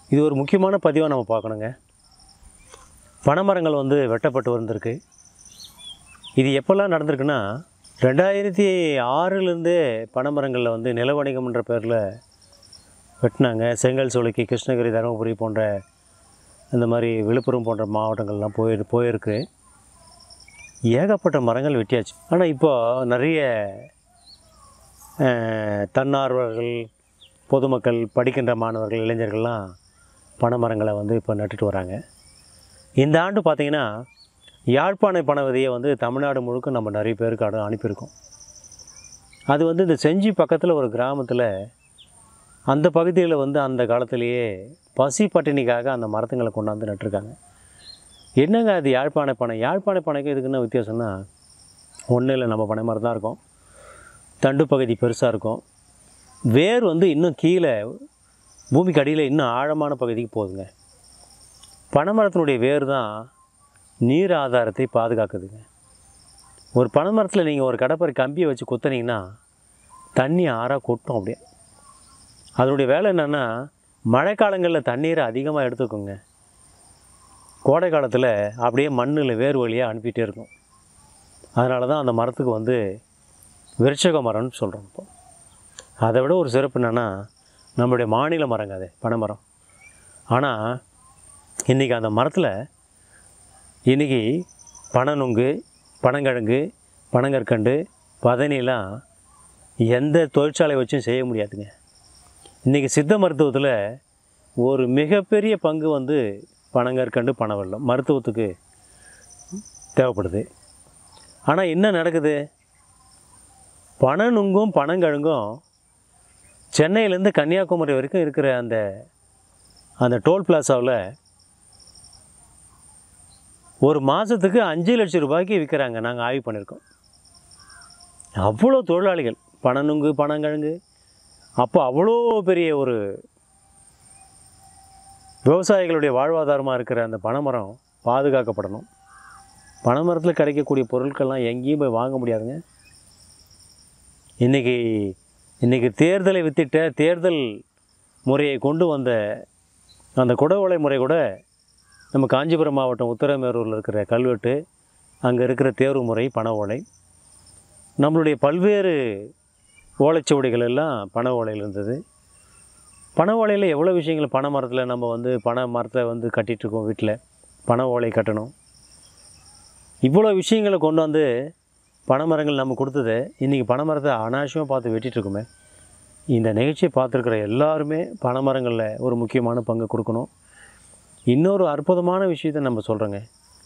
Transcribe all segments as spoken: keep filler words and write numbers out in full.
இது ஒரு முக்கியமான பதிவாக நம்ம பார்க்கணுங்க. பனைமரங்கள் வந்து வெட்டப்பட்டு வந்திருக்கு. இது எப்போல்லாம் நடந்திருக்குன்னா, ரெண்டாயிரத்தி ஆறுலேருந்தே பனைமரங்களில் வந்து நில வணிகம்ன்ற பேரில் வெட்டினாங்க. செங்கல் சோலைக்கு, கிருஷ்ணகிரி, தருமபுரி போன்ற இந்த மாதிரி விழுப்புரம் போன்ற மாவட்டங்கள்லாம் போய் போயிருக்கு. ஏகப்பட்ட மரங்கள் வெட்டியாச்சு. ஆனால் இப்போது நிறைய தன்னார்வர்கள், பொதுமக்கள், படிக்கின்ற மாணவர்கள், இளைஞர்கள்லாம் பனைமரங்களை வந்து இப்போ நட்டுட்டு வராங்க. இந்த ஆண்டு பார்த்திங்கன்னா யாழ்ப்பாண பனை விதையை வந்து தமிழ்நாடு முழுக்க நம்ம நிறைய பேருக்கு அடு அனுப்பியிருக்கோம். அது வந்து இந்த செஞ்சி பக்கத்தில் ஒரு கிராமத்தில் அந்த பகுதியில் வந்து அந்த காலத்திலேயே பசி பட்டினிக்காக அந்த மரத்துங்களை கொண்டாந்து நட்டுருக்காங்க. என்னங்க அது யாழ்ப்பாண பனை? யாழ்ப்பாண பனைக்கு இதுக்குன்னு வித்தியாசம்னா, ஒன்றும் இல்லை, நம்ம பனை மரம் தான் இருக்கும். தண்டு பகுதி பெருசாக இருக்கும். வேர் வந்து இன்னும் கீழே பூமிக்கு அடியில் இன்னும் ஆழமான பகுதிக்கு போகுதுங்க. பனைமரத்தினுடைய வேர் தான் நீர் ஆதாரத்தை பாதுகாக்குதுங்க. ஒரு பனைமரத்தில் நீங்கள் ஒரு கடப்பரை கம்பியை வச்சு குத்துனீங்கன்னா தண்ணி ஆறாக கொட்டும். அப்படியே அதனுடைய வேலை என்னென்னா, மழைக்காலங்களில் தண்ணீரை அதிகமாக எடுத்துக்கோங்க. கோடை காலத்தில் அப்படியே மண்ணில் வேர் வழியாக அனுப்பிகிட்டே இருக்கும். அதனால தான் அந்த மரத்துக்கு வந்து விருட்சக மரம்னு சொல்கிறோம். இப்போ அதை விட ஒரு சிறப்பு என்னென்னா, நம்மளுடைய மாநில மரங்க அது பனைமரம். ஆனால் இன்றைக்கி அந்த மரத்தில் இன்றைக்கி பனைநுங்கு, பனங்கிழங்கு, பனங்கற்கண்டு, பதனிலாம் எந்த தொழிற்சாலை வச்சும் செய்ய முடியாதுங்க. இன்றைக்கி சித்த மருத்துவத்தில் ஒரு மிகப்பெரிய பங்கு வந்து பனங்கற்கண்டு, பனவெல்லம் மருத்துவத்துக்கு தேவைப்படுது. ஆனால் என்ன நடக்குது? பனநுங்கும் பனங்கிழங்கும் சென்னையிலேருந்து கன்னியாகுமரி வரைக்கும் இருக்கிற அந்த அந்த டோல் பிளாசாவில் ஒரு மாதத்துக்கு அஞ்சு லட்சம் ரூபாய்க்கு விற்கிறாங்க. நாங்கள் ஆய்வு பண்ணியிருக்கோம். அவ்வளோ தொழிலாளிகள், பனநுங்கு, பனங்கிழங்கு. அப்போ அவ்வளோ பெரிய ஒரு விவசாயிகளுடைய வாழ்வாதாரமாக இருக்கிற அந்த பனைமரம் பாதுகாக்கப்படணும். பனைமரத்தில் கிடைக்கக்கூடிய பொருட்கள்லாம் எங்கேயும் போய் வாங்க முடியாதுங்க. இன்றைக்கி இன்றைக்கி தேர்தலை வித்திட்ட தேர்தல் முறையை கொண்டு வந்த அந்த குடவோலை முறை கூட நம்ம காஞ்சிபுரம் மாவட்டம் உத்தரமேரூரில் இருக்கிற கல்வெட்டு, அங்கே இருக்கிற தேர்வு முறை பனை ஓலை. நம்மளுடைய பல்வேறு ஓலைச்சுவடிகள் எல்லாம் பனை ஓலையில் இருந்தது. பனை ஓலையில் எவ்வளோ விஷயங்கள், பனை மரத்தில் நம்ம வந்து பனை மரத்தை வந்து கட்டிகிட்ருக்கோம். வீட்டில் பனை ஓலை கட்டணும். இவ்வளோ விஷயங்களை கொண்டு வந்து பனை மரங்கள் நம்ம கொடுத்தது. இன்றைக்கி பனை மரத்தை அனாவசியமாக பார்த்து வெட்டிகிட்ருக்குமே. இந்த நிகழ்ச்சியை பார்த்துருக்குற எல்லாருமே பனை மரங்களில் ஒரு முக்கியமான பங்கு கொடுக்கணும். இன்னொரு அற்புதமான விஷயத்தை நம்ம சொல்கிறோங்க.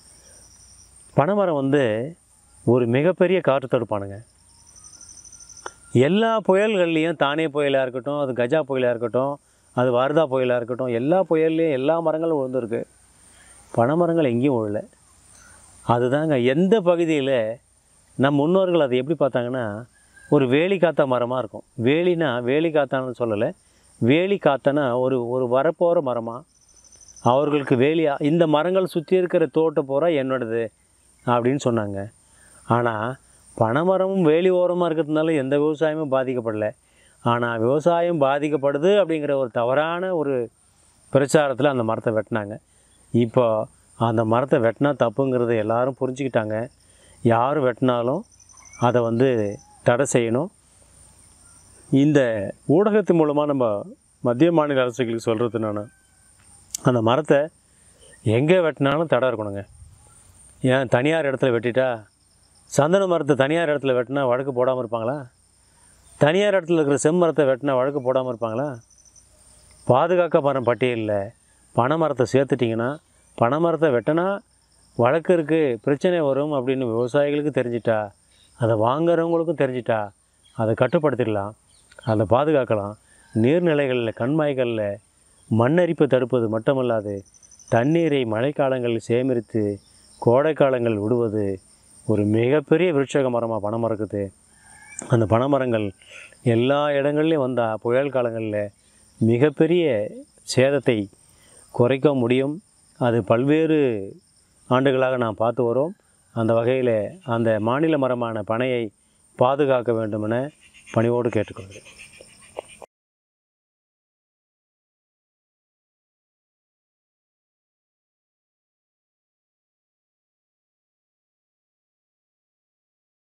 பனைமரம் வந்து ஒரு மிகப்பெரிய காற்று தடுப்பானுங்க. எல்லா புயல்கள்லேயும், தானே புயலாக இருக்கட்டும், அது கஜா புயலாக இருக்கட்டும், அது வார்தா புயலாக இருக்கட்டும், எல்லா புயல்லையும் எல்லா மரங்களும் விழுந்துருக்கு. பனைமரங்கள் எங்கேயும் விழலை. அதுதாங்க எந்த பகுதியில் நம் முன்னோர்கள் அதை எப்படி பார்த்தாங்கன்னா, ஒரு வேலி காத்தா மரமாக இருக்கும். வேலினா வேலி காத்தான்னு சொல்லலை, வேலி காத்தனா ஒரு ஒரு வரப்போகிற மரமாக அவர்களுக்கு வேலியா இந்த மரங்கள் சுற்றி இருக்கிற தோட்டம் பூரா என்னோடது அப்படின்னு சொன்னாங்க. ஆனால் பனைமரமும் வேலி ஓரமாக இருக்கிறதுனால எந்த விவசாயமும் பாதிக்கப்படலை. ஆனால் விவசாயம் பாதிக்கப்படுது அப்படிங்கிற ஒரு தவறான ஒரு பிரச்சாரத்தில் அந்த மரத்தை வெட்டினாங்க. இப்போ அந்த மரத்தை வெட்டினா தப்புங்கிறத எல்லாரும் புரிஞ்சுக்கிட்டாங்க. யார் வெட்டினாலும் அதை வந்து தடை செய்யணும். இந்த ஊடகத்தின் மூலமாக நம்ம மத்திய மாநில அரசுகளுக்கு சொல்கிறது நான், அந்த மரத்தை எங்கே வெட்டினாலும் தடை இருக்கணுங்க. ஏன் தனியார் இடத்துல வெட்டிட்டா, சந்தன மரத்தை தனியார் இடத்துல வெட்டினா வழக்கு போடாமல் இருப்பாங்களா? தனியார் இடத்துல இருக்கிற செம்மரத்தை வெட்டினா வழக்கு போடாமல் இருப்பாங்களா? பாதுகாக்க மரம் பட்டியலில் பனை மரத்தை சேர்த்துட்டிங்கன்னா, பனை மரத்தை வெட்டினா வழக்கு இருக்குது, பிரச்சனை வரும் அப்படின்னு விவசாயிகளுக்கு தெரிஞ்சிட்டா, அதை வாங்குறவங்களுக்கும் தெரிஞ்சிட்டா, அதை கட்டுப்படுத்திடலாம், அதை பாதுகாக்கலாம். நீர்நிலைகளில், கண்மாய்களில் மண்ணரிப்பை தடுப்பது மட்டுமல்லாது தண்ணீரை மழைக்காலங்களில் சேகரித்து கோடைக்காலங்கள் விடுவது ஒரு மிகப்பெரிய விருட்சக மரமாக பனைமரம் இருக்குது. அந்த பனைமரங்கள் எல்லா இடங்கள்லையும் வந்தால் புயல் காலங்களில் மிகப்பெரிய சேதத்தை குறைக்க முடியும். அது பல்வேறு ஆண்டுகளாக நாம் பார்த்து வரோம். அந்த வகையில் அந்த மாநில மரமான பனையை பாதுகாக்க வேண்டும் என பணிவோடு கேட்டுக்கொள்கிறேன்.